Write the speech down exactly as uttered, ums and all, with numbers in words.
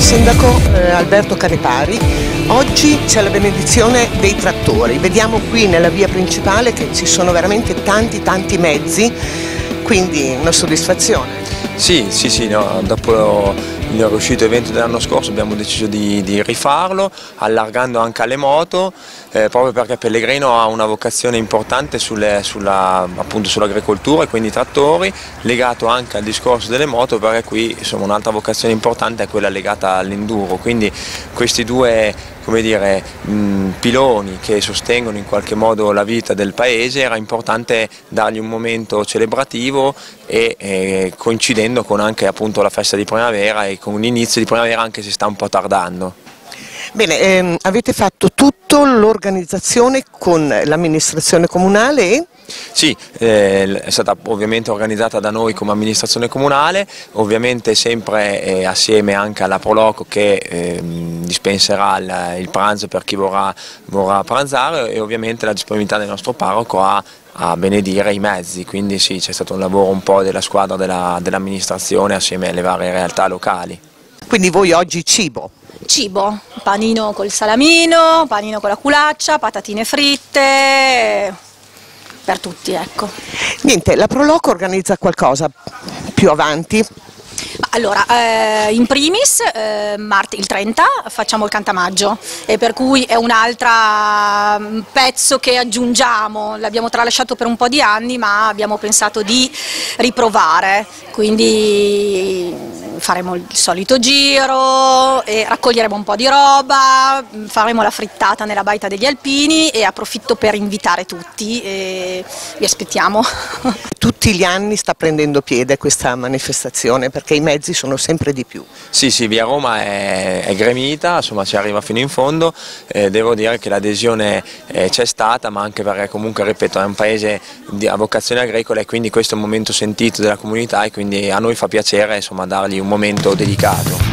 Sindaco eh, Alberto Carepari, oggi c'è la benedizione dei trattori. Vediamo qui nella via principale che ci sono veramente tanti tanti mezzi, quindi una soddisfazione. Sì, sì, sì, no, dopo il riuscito evento dell'anno scorso abbiamo deciso di, di rifarlo, allargando anche alle moto, eh, proprio perché Pellegrino ha una vocazione importante sulle, sulla, appunto sull'agricoltura e quindi i trattori, legato anche al discorso delle moto, perché qui insomma un'altra vocazione importante è quella legata all'enduro, quindi questi due, come dire, mh, piloni che sostengono in qualche modo la vita del paese, era importante dargli un momento celebrativo e eh, coincidendo con anche appunto la festa di primavera e con l'inizio di primavera, anche se sta un po' tardando. Bene, ehm, avete fatto tutto l'organizzazione con l'amministrazione comunale e? Sì, eh, è stata ovviamente organizzata da noi come amministrazione comunale, ovviamente sempre eh, assieme anche alla Proloco che eh, dispenserà il, il pranzo per chi vorrà, vorrà pranzare, e ovviamente la disponibilità del nostro parroco a a benedire i mezzi, quindi sì, c'è stato un lavoro un po' della squadra dell'amministrazione assieme alle varie realtà locali. Quindi voi oggi cibo? Cibo, panino col salamino, panino con la culaccia, patatine fritte, per tutti, ecco. Niente, la Proloco organizza qualcosa più avanti? Allora, eh, in primis eh, martedì il trenta facciamo il cantamaggio, e per cui è un altro pezzo che aggiungiamo, l'abbiamo tralasciato per un po' di anni ma abbiamo pensato di riprovare, quindi faremo il solito giro e raccoglieremo un po' di roba, faremo la frittata nella baita degli Alpini e approfitto per invitare tutti e vi aspettiamo. Tutti gli anni sta prendendo piede questa manifestazione perché i mezzi sono sempre di più. Sì, sì, via Roma è, è gremita, insomma ci arriva fino in fondo, eh, devo dire che l'adesione eh, c'è stata, ma anche perché comunque, ripeto, è un paese di, a vocazione agricola e quindi questo è un momento sentito della comunità e quindi a noi fa piacere insomma dargli un momento dedicato.